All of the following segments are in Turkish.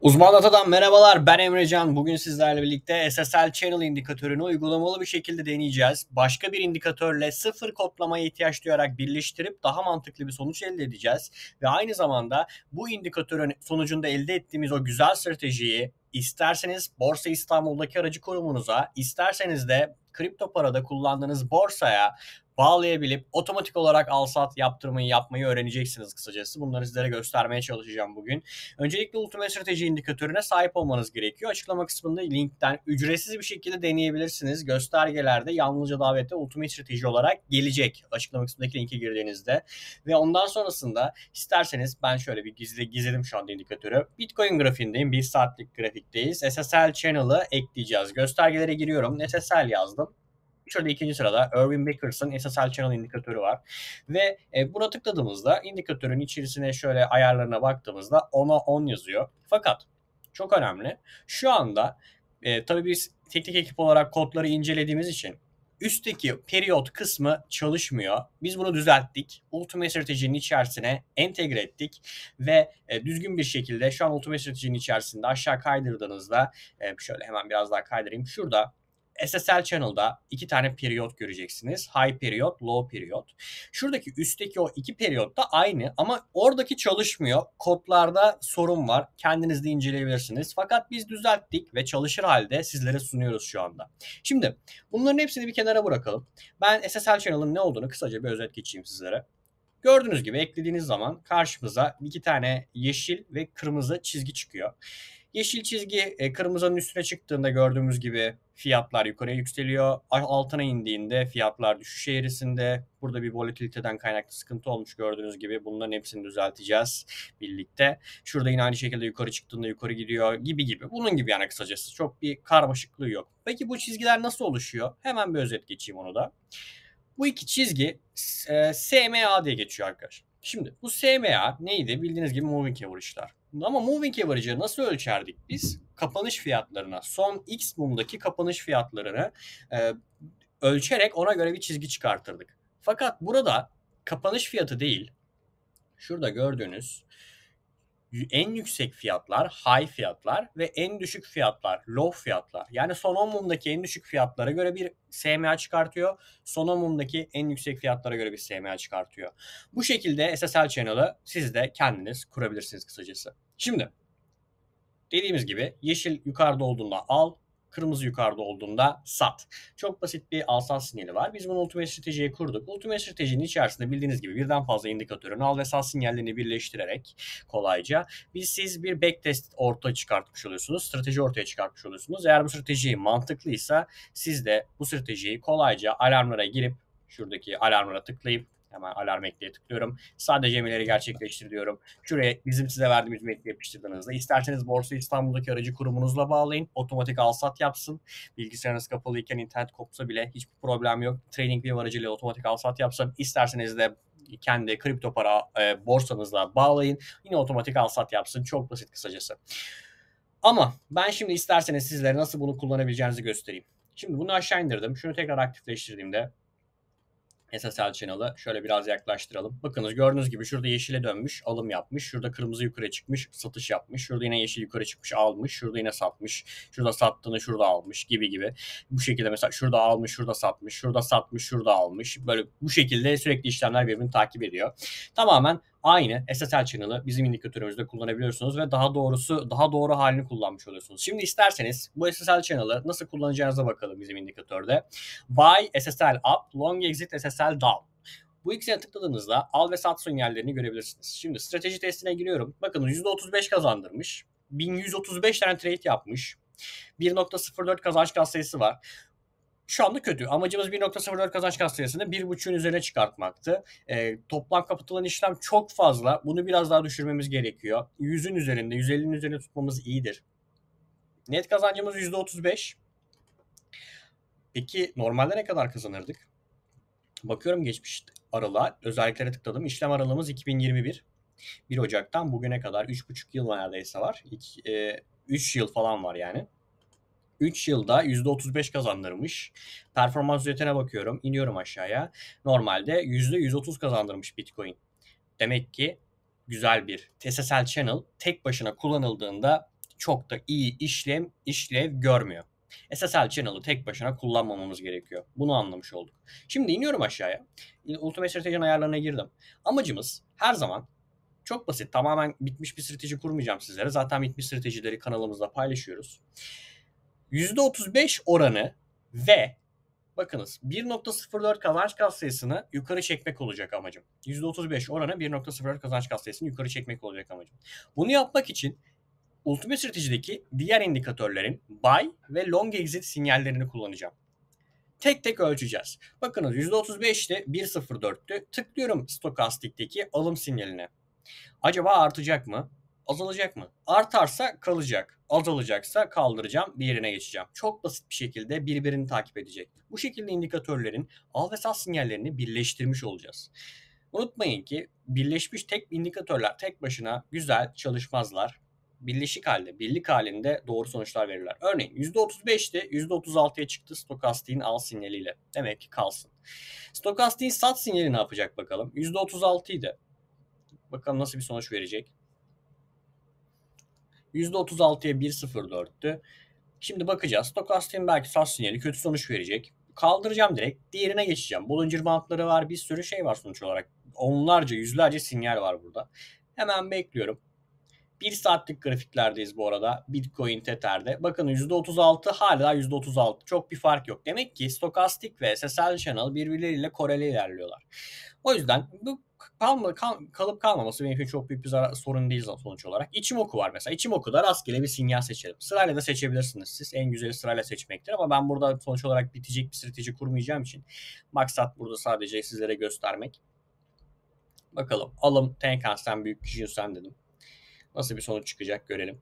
Uzman Data'dan merhabalar. Ben Emrecan. Bugün sizlerle birlikte SSL Channel indikatörünü uygulamalı bir şekilde deneyeceğiz. Başka bir indikatörle sıfır kodlamaya ihtiyaç duyarak birleştirip daha mantıklı bir sonuç elde edeceğiz. Ve aynı zamanda bu indikatörün sonucunda elde ettiğimiz o güzel stratejiyi isterseniz Borsa İstanbul'daki aracı kurumunuza, isterseniz de kripto parada kullandığınız borsaya bağlayabilip otomatik olarak al-sat yapmayı öğreneceksiniz kısacası. Bunları sizlere göstermeye çalışacağım bugün. Öncelikle Ultimate Strateji indikatörüne sahip olmanız gerekiyor. Açıklama kısmında linkten ücretsiz bir şekilde deneyebilirsiniz. Göstergelerde yalnızca davette Ultimate Strateji olarak gelecek. Açıklama kısmındaki linke girdiğinizde. Ve ondan sonrasında isterseniz ben şöyle bir gizledim şu anda indikatörü. Bitcoin grafiğindeyim. 1 saatlik grafikteyiz. SSL Channel'ı ekleyeceğiz. Göstergelere giriyorum. SSL yazdım. Şurada ikinci sırada Irving Bakers'ın SSL Channel indikatörü var. Ve buna tıkladığımızda indikatörün içerisine şöyle ayarlarına baktığımızda 10'a 10 yazıyor. Fakat çok önemli. Şu anda tabii biz teknik ekip olarak kodları incelediğimiz için üstteki periyot kısmı çalışmıyor. Biz bunu düzelttik. Ultimate Strategy'nin içerisine entegre ettik ve düzgün bir şekilde şu an Ultimate Strategy'nin içerisinde aşağı kaydırdığınızda şöyle hemen biraz daha kaydırayım. Şurada SSL Channel'da iki tane periyot göreceksiniz. High periyot, low periyot. Şuradaki üstteki o iki periyot da aynı ama oradaki çalışmıyor. Kodlarda sorun var. Kendiniz de inceleyebilirsiniz. Fakat biz düzelttik ve çalışır halde sizlere sunuyoruz şu anda. Şimdi bunların hepsini bir kenara bırakalım. Ben SSL Channel'ın ne olduğunu kısaca bir özet geçeyim sizlere. Gördüğünüz gibi eklediğiniz zaman karşımıza iki tane yeşil ve kırmızı çizgi çıkıyor. Yeşil çizgi kırmızının üstüne çıktığında gördüğümüz gibi fiyatlar yukarıya yükseliyor. Altına indiğinde fiyatlar düşüş eğrisinde. Burada bir volatiliteden kaynaklı sıkıntı olmuş gördüğünüz gibi. Bunların hepsini düzelteceğiz birlikte. Şurada yine aynı şekilde yukarı çıktığında yukarı gidiyor gibi. Bunun gibi yani kısacası. Çok bir karmaşıklığı yok. Peki bu çizgiler nasıl oluşuyor? Hemen bir özet geçeyim onu da. Bu iki çizgi SMA diye geçiyor arkadaşlar. Şimdi bu SMA neydi? Bildiğiniz gibi moving average'lar. Ama moving average'ı nasıl ölçerdik biz? Kapanış fiyatlarına, son X mumdaki kapanış fiyatlarını ölçerek ona göre bir çizgi çıkartırdık. Fakat burada kapanış fiyatı değil, şurada gördüğünüz en yüksek fiyatlar, high fiyatlar ve en düşük fiyatlar, low fiyatlar. Yani son 10 mumdaki en düşük fiyatlara göre bir SMA çıkartıyor. Son 10 mumdaki en yüksek fiyatlara göre bir SMA çıkartıyor. Bu şekilde SSL Channel'ı siz de kendiniz kurabilirsiniz kısacası. Şimdi dediğimiz gibi yeşil yukarıda olduğunda al, kırmızı yukarıda olduğunda sat. Çok basit bir al-sat sinyali var. Biz bunu Ultimate Strategy'ye kurduk. Ultimate Strategy'nin içerisinde bildiğiniz gibi birden fazla indikatörün al ve sat sinyallerini birleştirerek kolayca siz bir backtest ortaya çıkartmış oluyorsunuz. Strateji ortaya çıkartmış oluyorsunuz. Eğer bu strateji mantıklıysa siz de bu stratejiyi kolayca alarmlara girip şuradaki alarmlara tıklayıp hemen alarm ekleye tıklıyorum. Sadece emirleri gerçekleştir diyorum. Şuraya bizim size verdiğimiz metni yapıştırdığınızda isterseniz Borsa İstanbul'daki aracı kurumunuzla bağlayın. Otomatik al-sat yapsın. Bilgisayarınız kapalıyken internet kopsa bile hiçbir problem yok. TradingView aracıyla otomatik al-sat yapsın. İsterseniz de kendi kripto para borsanızla bağlayın. Yine otomatik al-sat yapsın. Çok basit kısacası. Ama ben şimdi isterseniz sizlere nasıl bunu kullanabileceğinizi göstereyim. Şimdi bunu aşağı indirdim. Şunu tekrar aktifleştirdiğimde SSL Channel'ı şöyle biraz yaklaştıralım. Bakınız gördüğünüz gibi şurada yeşile dönmüş, alım yapmış. Şurada kırmızı yukarı çıkmış, satış yapmış. Şurada yine yeşil yukarı çıkmış, almış. Şurada yine satmış. Şurada sattığını şurada almış gibi. Bu şekilde mesela şurada almış, şurada satmış. Şurada satmış, şurada almış. Böyle bu şekilde sürekli işlemler birbirini takip ediyor. Tamamen aynı SSL Channel'ı bizim indikatörümüzde kullanabiliyorsunuz ve daha doğru halini kullanmış oluyorsunuz. Şimdi isterseniz bu SSL Channel'ı nasıl kullanacağınıza bakalım bizim indikatörde. Buy SSL up, long exit SSL down. Bu ikisine tıkladığınızda al ve sat sinyallerini görebilirsiniz. Şimdi strateji testine giriyorum. Bakın %35 kazandırmış. 1135 tane trade yapmış. 1.04 kazanç katsayısı var. Şu anda kötü. Amacımız 1.04 kazanç katsayısını 1.5'ün üzerine çıkartmaktı. Toplam kapatılan işlem çok fazla. Bunu biraz daha düşürmemiz gerekiyor. 100'ün üzerinde, 150'nin üzerinde tutmamız iyidir. Net kazancımız %35. Peki normalde ne kadar kazanırdık? Bakıyorum geçmiş aralığa. Özelliklere tıkladım. İşlem aralığımız 2021. 1 Ocak'tan bugüne kadar 3,5 yıl neredeyse var. 3 yıl falan var yani. 3 yılda %35 kazandırmış. Performans üretene bakıyorum. İniyorum aşağıya. Normalde %130 kazandırmış Bitcoin. Demek ki güzel bir SSL Channel tek başına kullanıldığında çok da iyi işlev görmüyor. SSL Channel'ı tek başına kullanmamamız gerekiyor. Bunu anlamış olduk. Şimdi iniyorum aşağıya. Ultimate Strategy'nin ayarlarına girdim. Amacımız her zaman çok basit. Tamamen bitmiş bir strateji kurmayacağım sizlere. Zaten bitmiş stratejileri kanalımızda paylaşıyoruz. %35 oranı ve bakınız 1.04 kazanç katsayısını yukarı çekmek olacak amacım. %35 oranı 1.04 kazanç katsayısını yukarı çekmek olacak amacım. Bunu yapmak için Ultimate Strategy'deki diğer indikatörlerin buy ve long exit sinyallerini kullanacağım. Tek tek ölçeceğiz. Bakınız %35'te 1.04'tü. Tıklıyorum Stochastic'teki alım sinyaline. Acaba artacak mı? Azalacak mı? Artarsa kalacak. Azalacaksa kaldıracağım, bir yerine geçeceğim. Çok basit bir şekilde birbirini takip edecek. Bu şekilde indikatörlerin al ve sat sinyallerini birleştirmiş olacağız. Unutmayın ki birleşmiş tek indikatörler tek başına güzel çalışmazlar. Birleşik halde, birlik halinde doğru sonuçlar verirler. Örneğin %35'te %36'ya çıktı Stokastik'in al sinyaliyle. Demek ki kalsın. Stokastik'in sat sinyali ne yapacak bakalım? %36 idi. Bakalım nasıl bir sonuç verecek. %36'ya 1.04'tü. Şimdi bakacağız. Stokastik'in belki sat sinyali kötü sonuç verecek. Kaldıracağım direkt. Diğerine geçeceğim. Bollinger Bandları var. Bir sürü şey var sonuç olarak. Onlarca, yüzlerce sinyal var burada. Hemen bekliyorum. 1 saatlik grafiklerdeyiz bu arada. Bitcoin, Tether'de. Bakın %36 hala %36. Çok bir fark yok. Demek ki Stokastik ve SSL Channel birbirleriyle koreli ilerliyorlar. O yüzden bu kalıp kalmaması benim için çok büyük bir sorun değil sonuç olarak. İçimoku var mesela. İçimoku'da rastgele bir sinyal seçelim. Sırayla da seçebilirsiniz siz. En güzeli sırayla seçmektir ama ben burada sonuç olarak bitecek bir strateji kurmayacağım için maksat burada sadece sizlere göstermek. Bakalım. Alım Tenkan-Sen büyük Kijun-Sen dedim. Nasıl bir sonuç çıkacak görelim.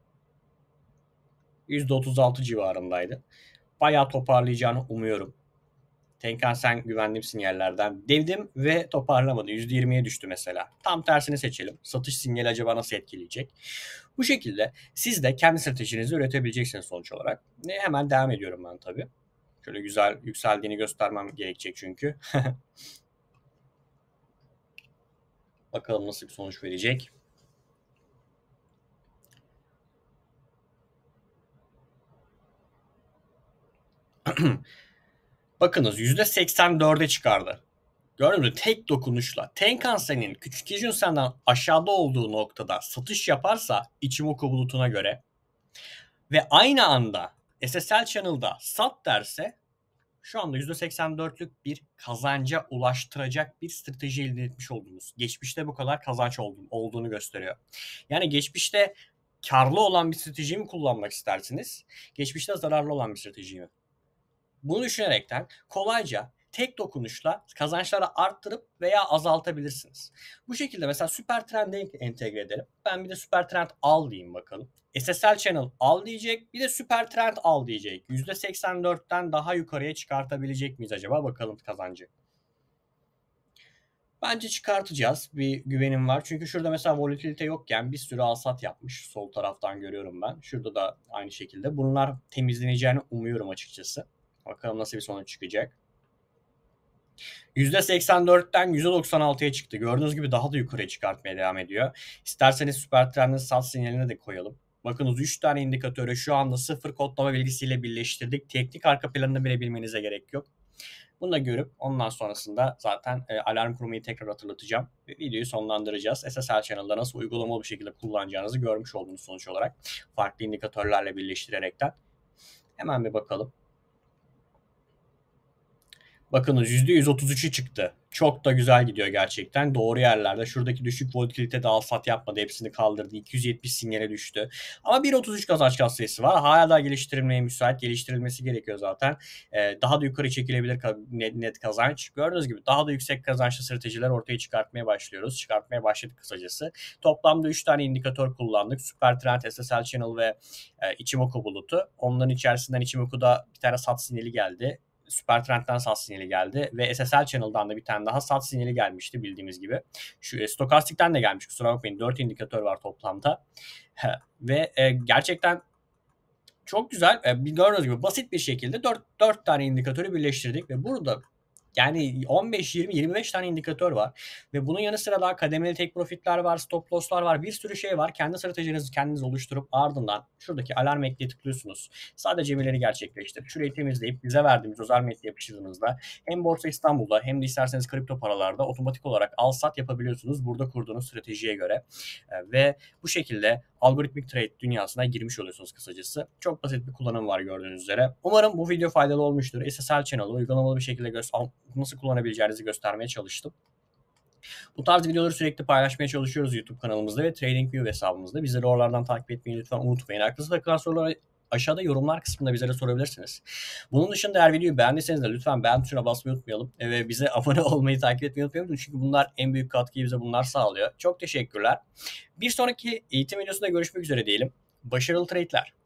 %36 civarındaydı. Bayağı toparlayacağını umuyorum. Tenkan-Sen güvendiğim sinyallerden devdim ve toparlamadı. %20'ye düştü mesela. Tam tersini seçelim. Satış sinyali acaba nasıl etkileyecek? Bu şekilde siz de kendi stratejinizi üretebileceksiniz sonuç olarak. Hemen devam ediyorum ben tabii. Şöyle güzel yükseldiğini göstermem gerekecek çünkü. Bakalım nasıl bir sonuç verecek. Bakınız %84'e çıkardı. Gördünüz mü? Tek dokunuşla. Tenkan-Sen'in küçük Kijun-Sen'den aşağıda olduğu noktada satış yaparsa Ichimoku bulutuna göre ve aynı anda SSL Channel'da sat derse şu anda %84'lük bir kazanca ulaştıracak bir strateji elde etmiş olduğunuz. Geçmişte bu kadar kazanç olduğunu gösteriyor. Yani geçmişte karlı olan bir stratejiyi mi kullanmak istersiniz? Geçmişte zararlı olan bir stratejiyi mi? Bunu düşünerekten kolayca tek dokunuşla kazançları arttırıp veya azaltabilirsiniz. Bu şekilde mesela süper trend'e entegre edelim. Ben bir de süper trend al diyeyim bakalım. SSL Channel al diyecek, bir de süper trend al diyecek. %84'ten daha yukarıya çıkartabilecek miyiz acaba? Bakalım kazancı. Bence çıkartacağız. Bir güvenim var. Çünkü şurada mesela volatilite yokken bir sürü alsat yapmış. Sol taraftan görüyorum ben. Şurada da aynı şekilde. Bunlar temizleneceğini umuyorum açıkçası. Bakalım nasıl bir sonuç çıkacak. %84'ten %96'ya çıktı. Gördüğünüz gibi daha da yukarıya çıkartmaya devam ediyor. İsterseniz süper trendin sat sinyaline de koyalım. Bakınız 3 tane indikatörü şu anda sıfır kodlama bilgisiyle birleştirdik. Teknik arka planını bile bilmenize gerek yok. Bunu da görüp ondan sonrasında zaten alarm kurmayı tekrar hatırlatacağım. Ve videoyu sonlandıracağız. SSL Channel'da nasıl uygulamalı bir şekilde kullanacağınızı görmüş olduğunuz sonuç olarak. Farklı indikatörlerle birleştirerekten. Hemen bir bakalım. Bakınız %133'ü çıktı. Çok da güzel gidiyor gerçekten. Doğru yerlerde. Şuradaki düşük volatilite de al sat yapmadı. Hepsini kaldırdı. 270 sinyale düştü. Ama 1.33 kazanç katsayısı var. Hala daha geliştirilmeye müsait. Geliştirilmesi gerekiyor zaten. Daha da yukarı çekilebilir net kazanç. Gördüğünüz gibi daha da yüksek kazançlı stratejiler ortaya çıkartmaya başlıyoruz. Çıkartmaya başladık kısacası. Toplamda 3 tane indikatör kullandık. Super Trend, SSL Channel ve Ichimoku bulutu. Onların içerisinden Ichimoku'da bir tane sat sinyali geldi. Süper Trend'den sat sinyali geldi ve SSL Channel'dan da bir tane daha sat sinyali gelmişti bildiğimiz gibi. Şu Stokastik'ten de gelmiş, kusura bakmayın, 4 indikatör var toplamda. Ve gerçekten çok güzel. Gördüğünüz gibi basit bir şekilde 4 tane indikatörü birleştirdik ve burada Yani 15, 20, 25 tane indikatör var ve bunun yanı sıra daha kademeli tek profitler var, stop loss'lar var, bir sürü şey var. Kendi stratejinizi kendiniz oluşturup ardından şuradaki alarm ekle tıklıyorsunuz. Sadece emirleri gerçekleştirip şurayı temizleyip bize verdiğimiz özel metni yapıştırdığınızda hem Borsa İstanbul'da hem de isterseniz kripto paralarda otomatik olarak al sat yapabiliyorsunuz burada kurduğunuz stratejiye göre. Ve bu şekilde algoritmik trade dünyasına girmiş oluyorsunuz kısacası. Çok basit bir kullanım var gördüğünüz üzere. Umarım bu video faydalı olmuştur. SSL Channel'ı uygulamalı bir şekilde nasıl kullanabileceğinizi göstermeye çalıştım. Bu tarz videoları sürekli paylaşmaya çalışıyoruz YouTube kanalımızda ve TradingView hesabımızda. Bizleri oralardan takip etmeyi lütfen unutmayın. Aklınızda takılan soruları aşağıda yorumlar kısmında bizlere sorabilirsiniz. Bunun dışında eğer videoyu beğendiyseniz de lütfen beğen tuşuna basmayı unutmayalım. Ve bize abone olmayı, takip etmeyi unutmayalım. Çünkü bunlar en büyük katkıyı bize bunlar sağlıyor. Çok teşekkürler. Bir sonraki eğitim videosunda görüşmek üzere diyelim. Başarılı trade'ler.